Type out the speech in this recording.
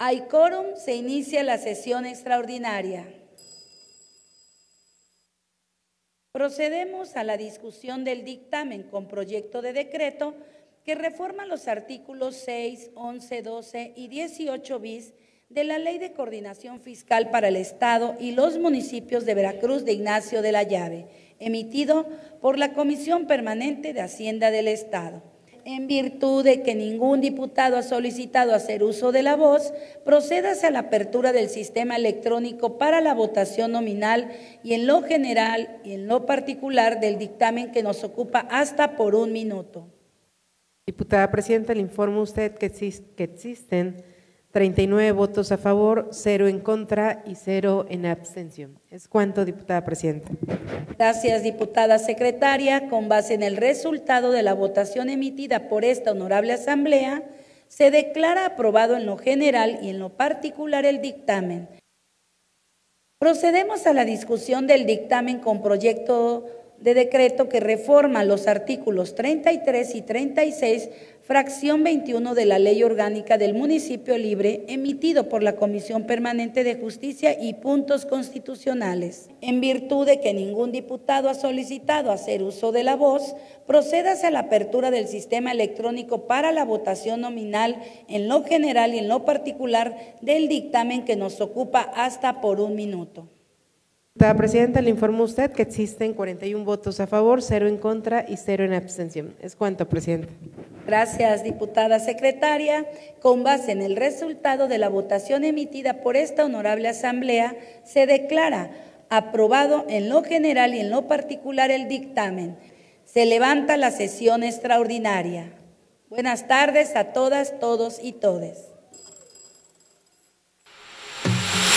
Hay quórum, se inicia la sesión extraordinaria. Procedemos a la discusión del dictamen con proyecto de decreto que reforma los artículos 6, 11, 12 y 18 bis de la Ley de Coordinación Fiscal para el Estado y los municipios de Veracruz de Ignacio de la Llave, emitido por la Comisión Permanente de Hacienda del Estado. En virtud de que ningún diputado ha solicitado hacer uso de la voz, procédase a la apertura del sistema electrónico para la votación nominal y en lo general y en lo particular del dictamen que nos ocupa hasta por 1 minuto. Diputada Presidenta, le informo a usted que existen 39 votos a favor, 0 en contra y 0 en abstención. Es cuanto, diputada Presidenta. Gracias, diputada secretaria. Con base en el resultado de la votación emitida por esta honorable asamblea, se declara aprobado en lo general y en lo particular el dictamen. Procedemos a la discusión del dictamen con proyecto de decreto que reforma los artículos 33 y 36, fracción 21 de la Ley Orgánica del Municipio Libre, emitido por la Comisión Permanente de Justicia y Puntos Constitucionales. En virtud de que ningún diputado ha solicitado hacer uso de la voz, procédase a la apertura del sistema electrónico para la votación nominal en lo general y en lo particular del dictamen que nos ocupa hasta por 1 minuto. Diputada Presidenta, le informo a usted que existen 41 votos a favor, 0 en contra y 0 en abstención. Es cuanto, Presidenta. Gracias, diputada secretaria. Con base en el resultado de la votación emitida por esta honorable asamblea, se declara aprobado en lo general y en lo particular el dictamen. Se levanta la sesión extraordinaria. Buenas tardes a todas, todos y todes.